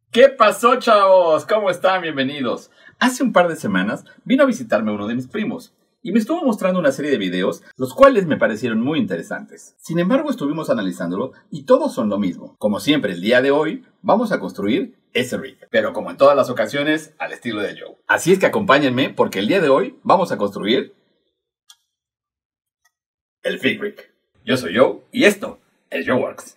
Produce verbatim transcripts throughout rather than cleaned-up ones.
¿Qué pasó, chavos? ¿Cómo están? Bienvenidos. Hace un par de semanas vino a visitarme uno de mis primos y me estuvo mostrando una serie de videos, los cuales me parecieron muy interesantes. Sin embargo, estuvimos analizándolo y todos son lo mismo. Como siempre, el día de hoy vamos a construir ese rig, pero como en todas las ocasiones, al estilo de Joe. Así es que acompáñenme porque el día de hoy vamos a construir el Fig Rig. Yo soy Joe y esto es JoeWorks.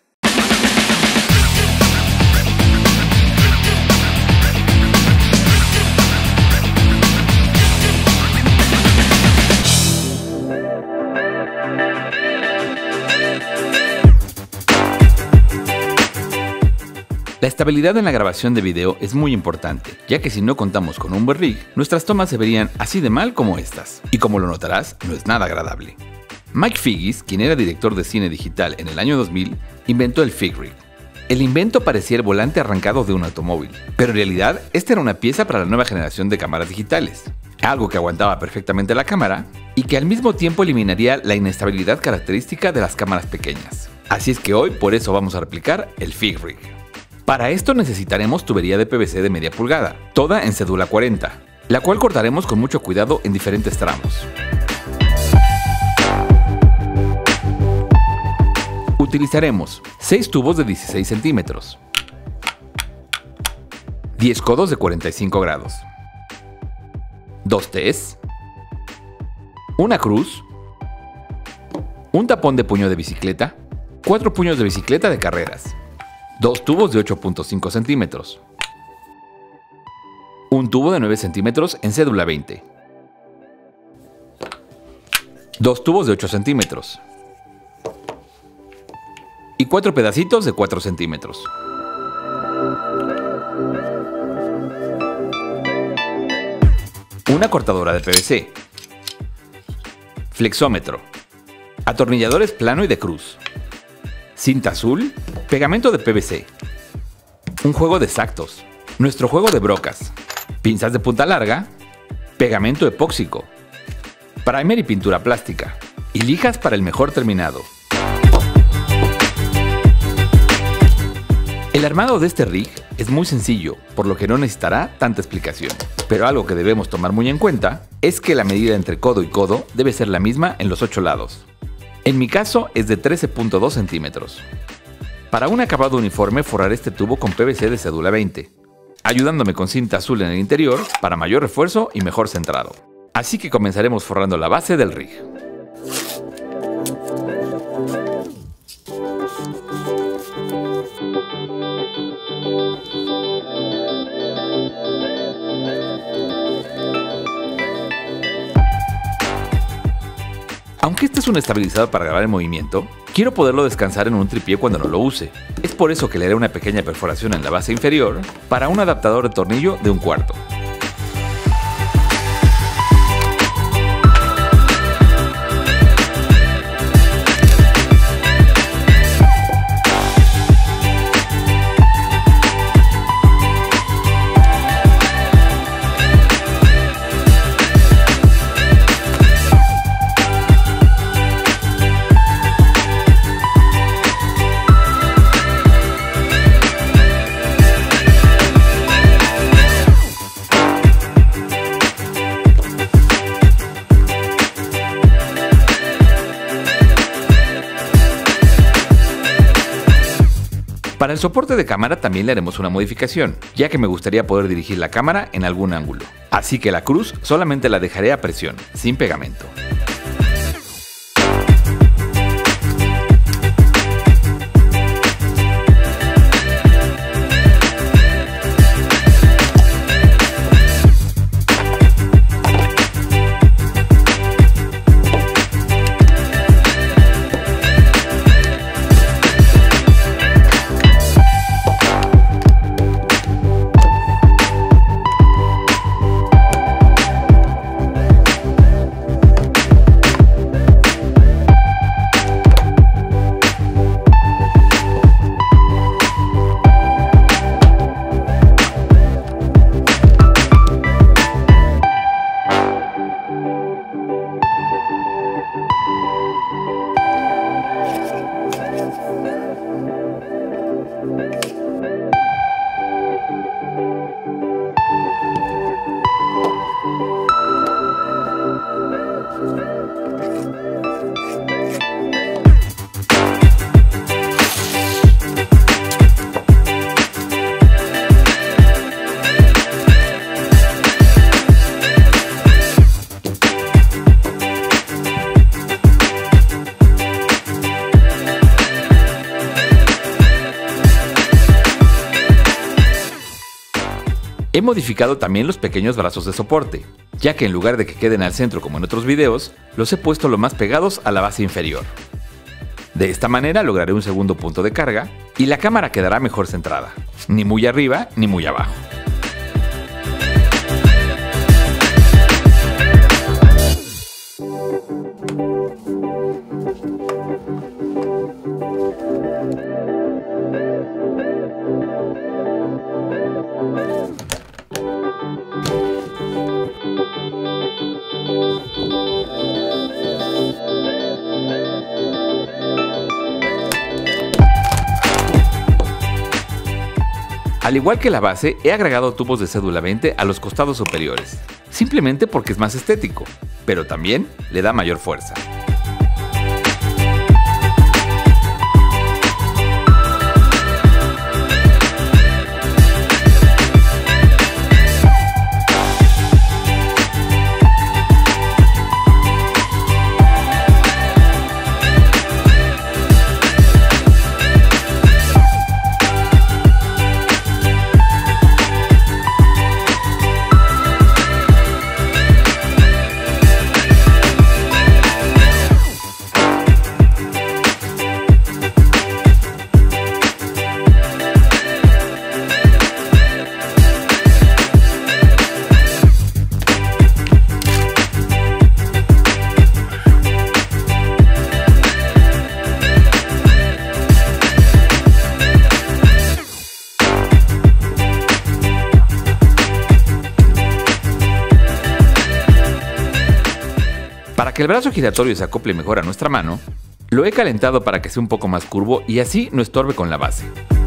La estabilidad en la grabación de video es muy importante, ya que si no contamos con un buen rig, nuestras tomas se verían así de mal como estas, y como lo notarás, no es nada agradable. Mike Figgis, quien era director de cine digital en el año dos mil, inventó el Fig Rig. El invento parecía el volante arrancado de un automóvil, pero en realidad esta era una pieza para la nueva generación de cámaras digitales, algo que aguantaba perfectamente la cámara y que al mismo tiempo eliminaría la inestabilidad característica de las cámaras pequeñas. Así es que hoy por eso vamos a replicar el Fig Rig. Para esto necesitaremos tubería de P V C de media pulgada, toda en cédula cuarenta, la cual cortaremos con mucho cuidado en diferentes tramos. Utilizaremos seis tubos de dieciséis centímetros, diez codos de cuarenta y cinco grados, dos Ts, una cruz, un tapón de puño de bicicleta, cuatro puños de bicicleta de carreras, dos tubos de ocho punto cinco centímetros, un tubo de nueve centímetros en cédula veinte, dos tubos de ocho centímetros y cuatro pedacitos de cuatro centímetros. Una cortadora de P V C, flexómetro, atornilladores plano y de cruz, cinta azul, pegamento de P V C, un juego de exactos, nuestro juego de brocas, pinzas de punta larga, pegamento epóxico, primer y pintura plástica, y lijas para el mejor terminado. El armado de este rig es muy sencillo, por lo que no necesitará tanta explicación. Pero algo que debemos tomar muy en cuenta es que la medida entre codo y codo debe ser la misma en los ocho lados. En mi caso es de trece punto dos centímetros. Para un acabado uniforme forraré este tubo con P V C de cédula veinte, ayudándome con cinta azul en el interior para mayor refuerzo y mejor centrado. Así que comenzaremos forrando la base del rig. Aunque este es un estabilizador para grabar en movimiento, quiero poderlo descansar en un tripié cuando no lo use. Es por eso que le haré una pequeña perforación en la base inferior para un adaptador de tornillo de un cuarto. Para el soporte de cámara también le haremos una modificación, ya que me gustaría poder dirigir la cámara en algún ángulo. Así que la cruz solamente la dejaré a presión, sin pegamento. He modificado también los pequeños brazos de soporte, ya que en lugar de que queden al centro como en otros videos, los he puesto lo más pegados a la base inferior. De esta manera lograré un segundo punto de carga y la cámara quedará mejor centrada, ni muy arriba ni muy abajo. Al igual que la base, he agregado tubos de cédula veinte a los costados superiores, simplemente porque es más estético, pero también le da mayor fuerza. Para que el brazo giratorio se acople mejor a nuestra mano, lo he calentado para que sea un poco más curvo y así no estorbe con la base.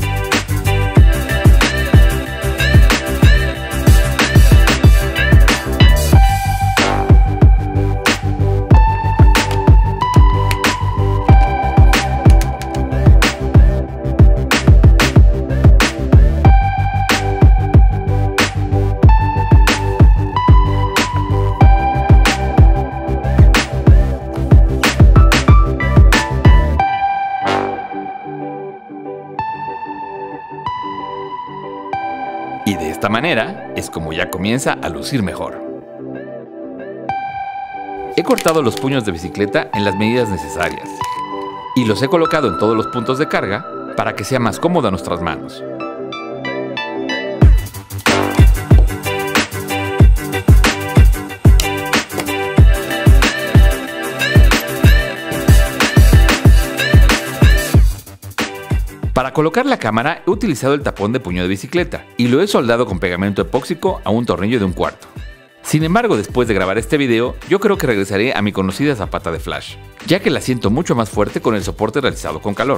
Y de esta manera es como ya comienza a lucir mejor. He cortado los puños de bicicleta en las medidas necesarias y los he colocado en todos los puntos de carga para que sea más cómodo a nuestras manos. Para colocar la cámara he utilizado el tapón de puño de bicicleta y lo he soldado con pegamento epóxico a un tornillo de un cuarto. Sin embargo, después de grabar este video, yo creo que regresaré a mi conocida zapata de flash, ya que la siento mucho más fuerte con el soporte realizado con calor.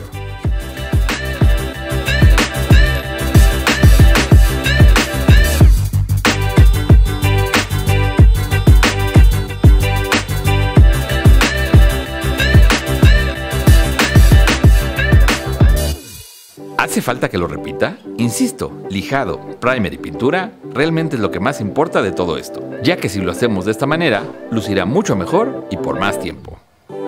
¿Hace falta que lo repita? Insisto, lijado, primer y pintura realmente es lo que más importa de todo esto, ya que si lo hacemos de esta manera, lucirá mucho mejor y por más tiempo.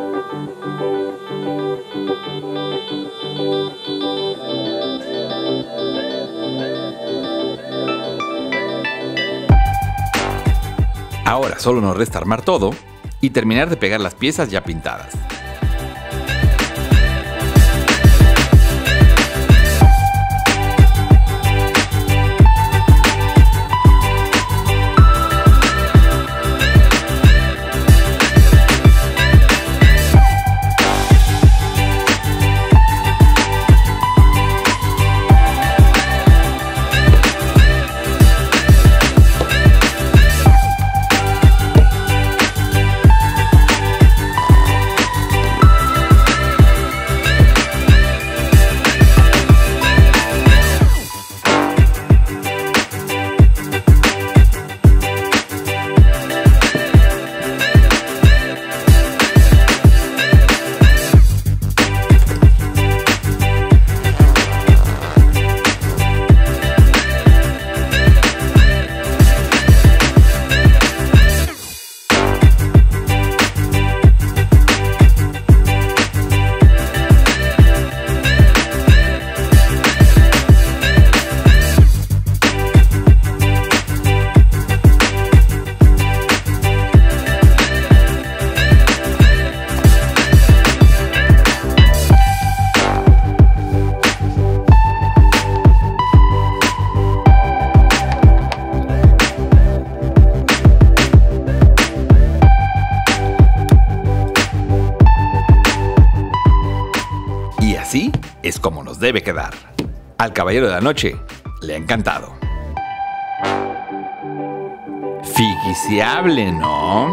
Ahora solo nos resta armar todo y terminar de pegar las piezas ya pintadas. como nos debe quedar. Al caballero de la noche le ha encantado. Figuiciable, ¿no?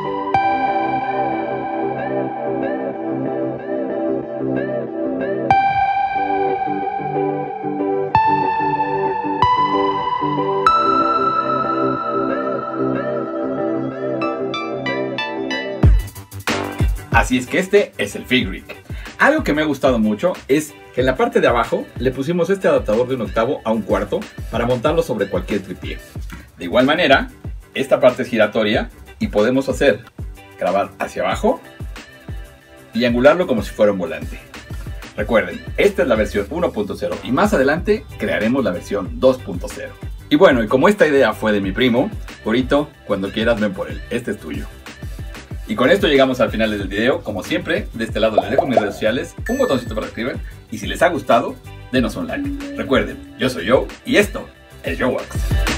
Así es que este es el Fig Rig. Algo que me ha gustado mucho es que en la parte de abajo le pusimos este adaptador de un octavo a un cuarto para montarlo sobre cualquier tripié. De igual manera, esta parte es giratoria y podemos hacer grabar hacia abajo y angularlo como si fuera un volante. Recuerden, esta es la versión uno punto cero y más adelante crearemos la versión dos punto cero. Y bueno, y como esta idea fue de mi primo, Corito, cuando quieras ven por él, este es tuyo. Y con esto llegamos al final del video. Como siempre, de este lado les dejo mis redes sociales, un botoncito para escribir y si les ha gustado, denos un like. Recuerden, yo soy Joe y esto es JoeWorks.